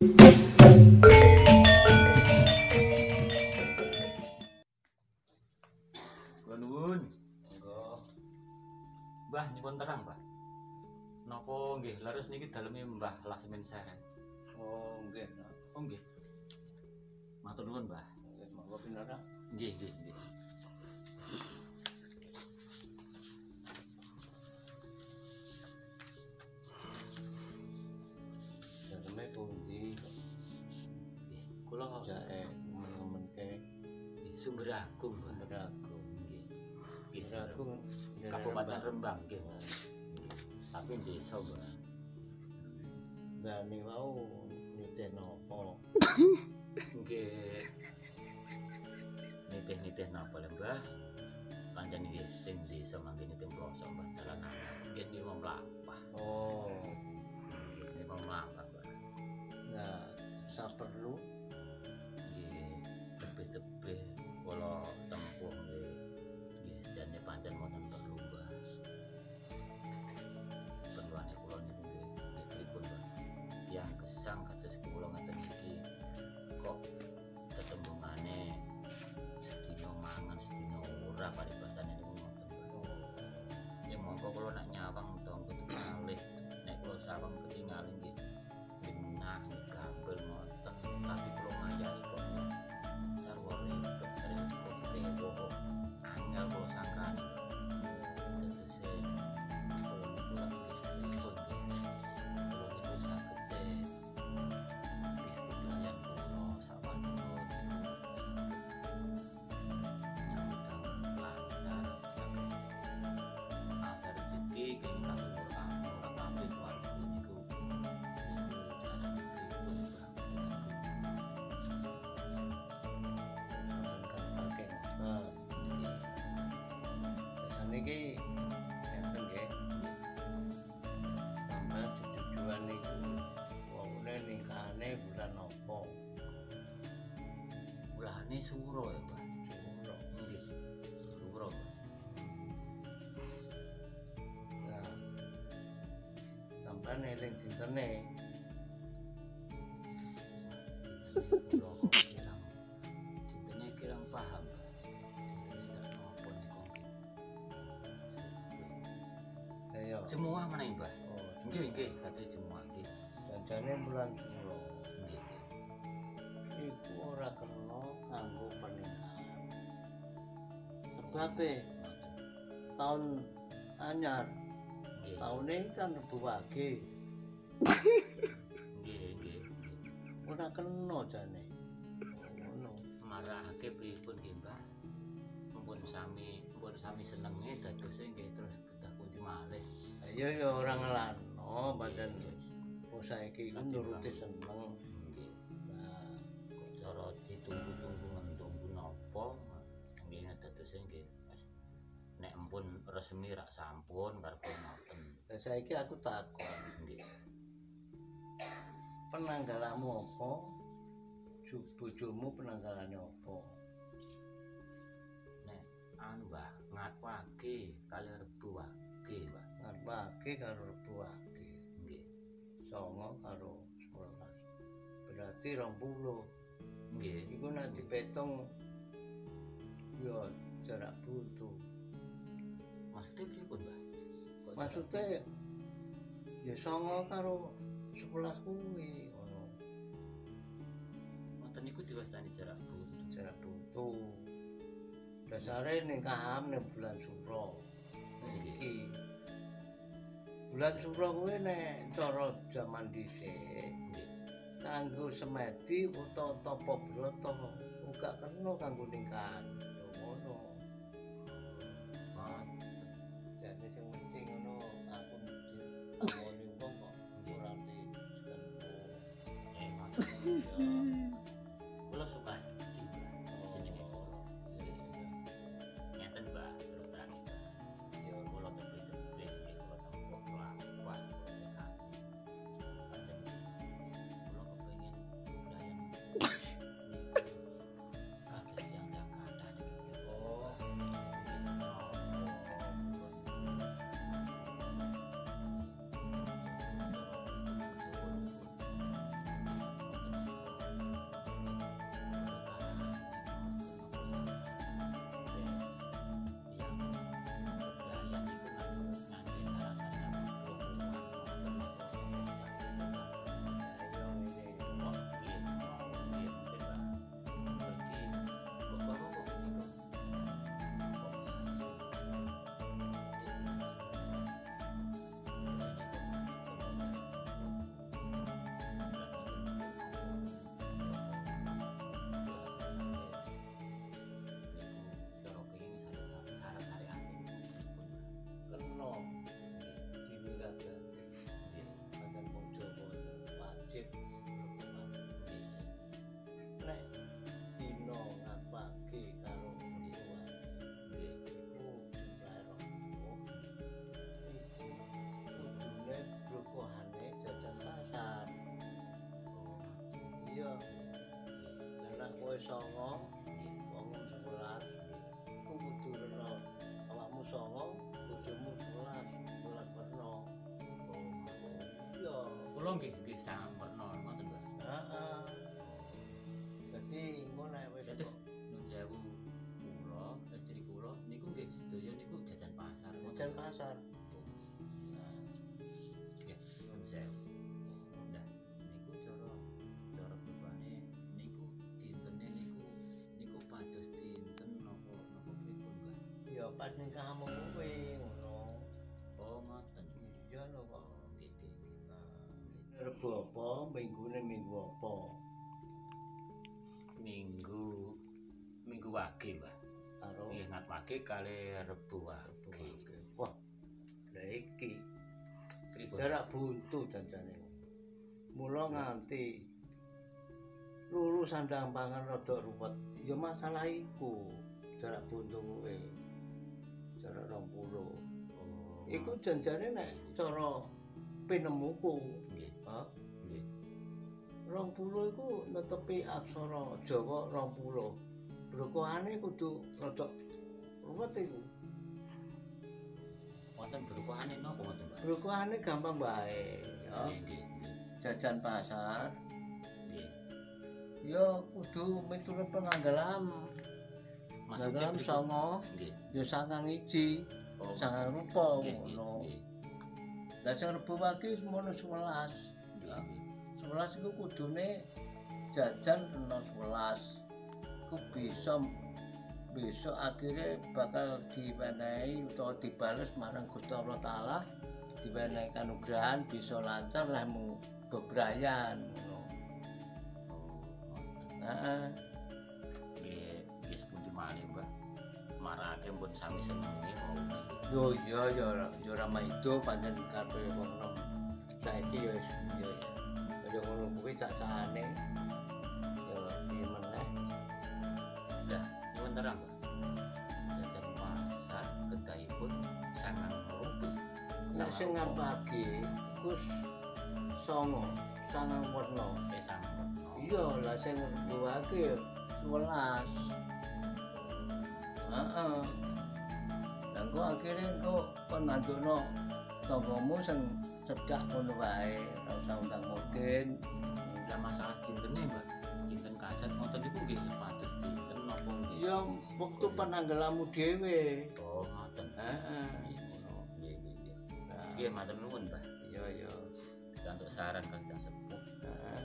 Kula nuwun. Mbah nyuwun terang, Pak. Napa nggih leres niki daleme Mbah Lasmin Seren? Oh, nggih. Oh nggih. Matur nuwun, Mbah. Nggih, monggo pinara. Nggih, nggih, nggih. Daleme pundi? Kula Jae men-menke nggih Sumber Agung, Mbah. Beragung. Nggih. Nggih, Beragung Kabupaten Rembang nggih, Mbah. Tapi desa, Mbah. Dani wau nyutik napa? Nggih. Nitih-nitih napa lho, Mbah? Pancen nggih teng desa mangke teng pelosok, Mbah, dalan nggih nirma mlampah. Oh, Nggih nirma mlampah, Mbah. nah saperlu Nggih tebih-tebih kula tempuh nggih. Nggih jane pancen wonten perlu, Mbah. Perluane kula niku nggih pripun, Mbah? Tiyang gesang kados kula ngaten iki kok tetembungane sedina mangan sedina ora paribasane niku ngoten, Mbah. Ya monggo kula nak nyawang dong ketingalih. Nek kula sawang ketingalih nggih genah nggih gambel ngoten. Tapi kula ngayahi kok sarwa ribet rewo angel kula sangkane. Tetese kula niku lak pripun nggih. Kula niku saged nggih pelayan kula sawangun nyambut lancar saged asar rezeki kenging kagem Quran ora kabeh warga niku carane pripun, Mbah? akan kapake ngoten. Biasane iki ngeten nggih. Sampeyan jujuran niku wongune nikahane bulan napa? Bulane suro ya, Mbah. Juro. Nggih. Suro, Mbah. Nah, sampeyan eling dintene. Kula kok kirang dintene kirang paham, Mbah. Dintene dak napa niku nggih. Ayo. Jemuah meneh, Mbah. Oh, Nggih, nggih, kados jemuah nggih. janjane bulan Juro. Nggih. Iku ora kena kanggo pernikahan. Sebabe tahun anyar, Nggih. taune kan Rebu Wage, Nggih, nggih. ora kena jane. Ngono. Marahake pripun nggih, Mbah? Mumpun sami senenge dadose nggih terus kedah pundi malih. Ayo ya ora ngelano, pancen wong saiki iku nuruti seneng. Nggih. Nah, Cara ditunggu-tunggu ngetunggu napa? Nggih dadose nggih. Nek empun resmi rak sampun karepun ngoten. lah saiki aku takon, Nggih. penanggalanmu apa? Bojomu penanggalane apa? Nek anu, Mbah, ngatwake kali Rebu Wage, Mbah. Ngarepake karo Rebu Wage. Nggih. 9 karo 11. Berarti 20. Nggih. Iku nek dipetung ya jarak butuh. Maksudnya pripun, Mbah? Kok Maksudnya ya 9 karo 11 kuwi ngono. ngoten niku diwastani jarak butuh. Jarak butuh. Dasare nikahan ning bulan Suro. Iki. Bulan Suro kuwi nek cara jaman dhisik Nggih. kanggo semedi utawa tapa brata uga kena kanggo nikahan. Ya ngono. Oh, Jadi sing penting ngono aku tamoni wong kok ora kula suka jenenge kula. Ngeten, Mbah, terus terang. ya Kula tebih-tebih nggih kula tempuh lampah tekan. Pancen kula kepengin mlayan kados yang kathah niku. oh songo, wong 11. Ku kudu rena awakmu songo, bojomu 11 werna. Iya. Kula nggih sangang werna ngoten, Mbah. Heeh. Dadi engko nek wis Dados nun sewu kula, istri kula niku nggih sedaya niku jajan pasar. jajan pasar. Nggih, nun sewu. Lah niku cara bapane niku dintene niku pados dinten napa pripun, Mbah? Ya pas nikahmu kuwi ngono. Oh, ngoten. Iya lho kok. Oh, nggih nggih nggih. Rebo apa, minggune minggu apa? Minggu Wage, Mbah. Karo Nggih ngat Wage kali Rebo Wage. wah, lha iki Pripun? jarak buntu jancane. Mula nganti luru sandang pangan rada ruwet. Ya masalah iku. Jarak buntu kuwi. Jarak 20. Oh, Iku janjane nek cara penemuku, nggih, ha? nggih. 20 iku netepi aksara Jawa 20. Brokoane kudu rada ruwet iku. Wonten berukane napa ngoten, Mbah? Brokoane gampang bae, ya. Nggih nggih nggih. Jajan pasar, Nggih. ya kudu miturut penanggalan. Maksudnya Dalam pripun? songo, Nggih. ya sangang iji, Oh, sangang rupa nggih, nggih, ngono. nggih. Lah sing Rebo Wage semono 11. Nggih, nggih. 11 iku kudune jajan rena 11. Ku bisa besok akhirnya bakal diwenehi utawa dibales marang Gusti Allah Taala, diwenehi kanugrahan bisa lancar lehmu bebrayan ngono. Oh, ngoten. Heeh. Nggih sepundi malih, Mbah. Marake pun sami senenge mau. Yo iya ya ora maido pancen karepe wong nom. Saiki ya wis ya ngono kuwi cacane. Ya piye meneh. Dah, nyuwun terang, Mbah. Jajan pasar kedahipun sangang rupi. Nek sing ngampake iku songo, sangang werna. Sangang werna. Iya, lah sing ngbuake 11. Heeh. Lah kok akhire kok kon ngandukno tanggamu sing cedhak ngono wae, ora usah undang-undang. Lah masalah dintene, Mbah. Dinten kacat ngoten niku nggih pados dinten napa nggih? Ya wektu penanggelamu dhewe. Oh, ngoten. Heeh. Nggih, ngono. Nggih, nggih, nggih. Nah, Nggih, matur nuwun, Mbah. iya ya. Untuk saran Kang Sepuh. Heeh.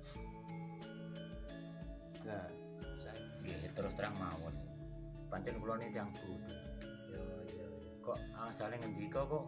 Nah, Nggih, terus terang mawon. Pancen kula niki tiyang bodho. ya. Kok asale ngendika kok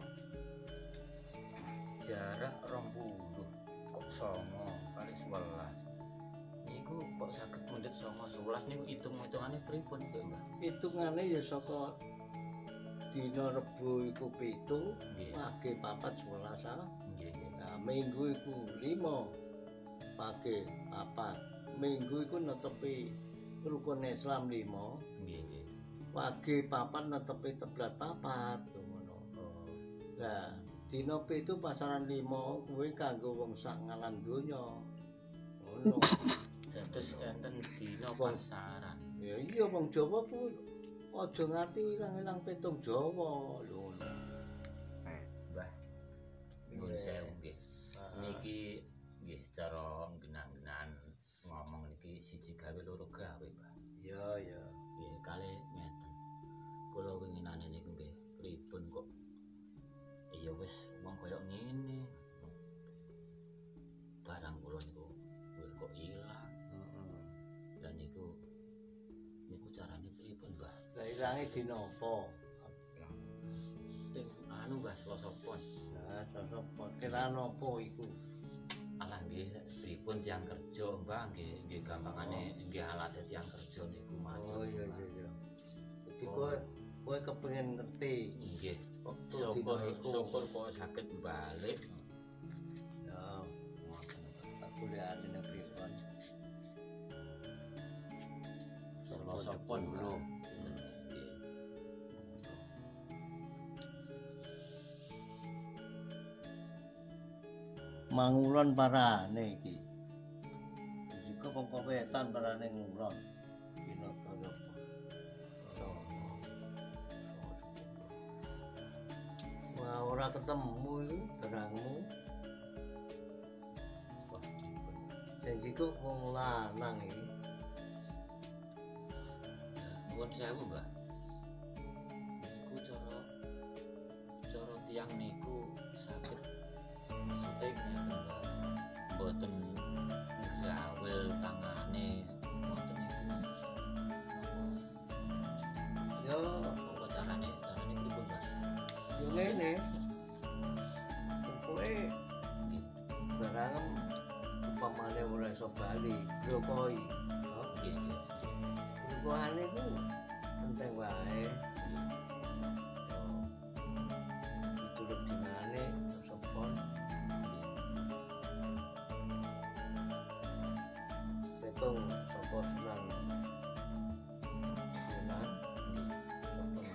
jarak 20 kok 9 kali 11. Niku kok saged mundhut 9 11 niku hitung-hitungane pripun Mbak, Mbah? Hitungane ya saka dina Rebo iku 7, Nggih. Wage 4 11 ah. Nggih, nggih. Nah, Minggu iku 5, Wage 4. Minggu iku netepi rukun Islam 5, Nggih, nggih. Wage 4 netepi teblat 4 ngono. Oh, Lah, dina 7 pasaran 5 kuwi kanggo wong sak ngalam donya. Ngono. dados enten dina Wong- pasaran. Ya iya wong Jawa ku aja nganti ilang-ilang petung Jawa lho ngono. Mbah, nyuwun Iya. sewu nggih. Ah, Niki nggih cara genang-gengan ngomong niki siji gawe loro gawe, Mbah. iya ya. Nggih, kalih ngeten. Kula winginane niku nggih pripun kok ya wis wong koyo ngene. Barang kula niku wis kok ilang. Heeh. Dan niku carane pripun, Mbah? Lah ilange dina apa? Ting anu Mbah Selasa Pon. Nah, sosok kiraan apa iku? Alah nggih pripun tiyang kerja, Mbah nggih gampangane nggih alate tiyang kerja niku matur. Oh iya iya iya. Jadi kowe kepengin ngerti Nggih. waktu dina iku. Syukur kok saged balik. Ya, Ngoten, Mbah. tak kuliah dina pripun. Selasa Pon lho. Mbah. Nggih. Mangulon parane iki. Jika wong wetan parane ngulon. Wah, ora ketemu iki barangmu. Wah, dipun. Sing iku wong lanang iki. Nuwun sewu, Mbah. Niku cara tiyang niku saged maksudnya ngeten, Mbah. Mboten ngrawel tangane mboten niku. Yo, Apa carane pripun, Mbah? yo ngene. Kowe Nggih. barangem upamane ora iso bali, glokoi. Oh, Nggih, nggih. glokane ku penting wae. Diturut dinane sopon. Betung sapa Sunan. Sunan sopon.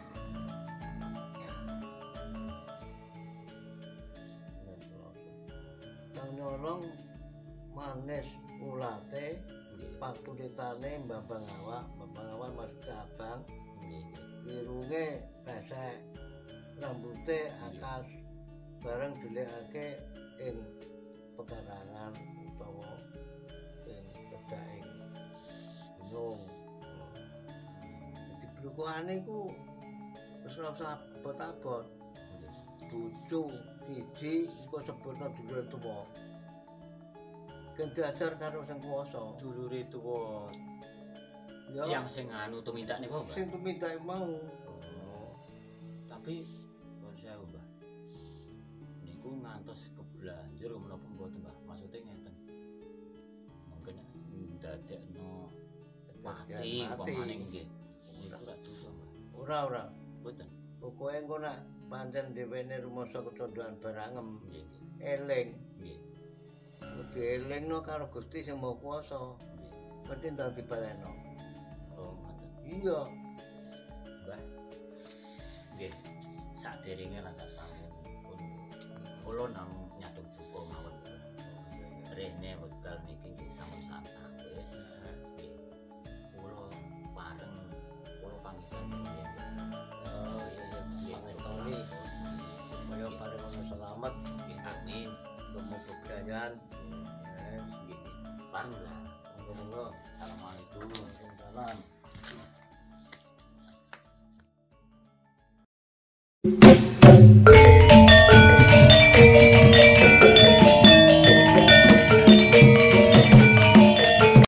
Kang nyolong manis ulate pakulitane Mbambang Awak maksudnya abang, irunge pesek, rambute akas, bareng delikake ing pekarangan utawa ing pedhaing gunung. Dadi blukokane iku wis ora usah abot-abot. Bojo siji engko sebutna dulur tuwa. Kan diajar karo sing kuwasa. Dulure tuwa Ya, tiyang sing anu tumindak niku, Mbah. sing tumindak mau. Oh. Tapi nuwun sewu, Mbah. Niku ngantos kebelanjur menapa mboten, Mbah? Maksudnya ngeten. Mungkin ndadekno mati pamane nggih. Niku ora dosa, Mbah. Ora. Mboten. Pokoke engko nak pancen dhewene rumangsa kecondohan barangem, Nggih, eling. nggih. Kudu elingno karo Gusti sing Maha Kuwasa. Nggih. Mesti ndang dibaleno. Oh, ngoten. Iya. Mbah. Nggih. Sadèrènge lan sasampun pun kula nang nyaduk buka mawon. Rene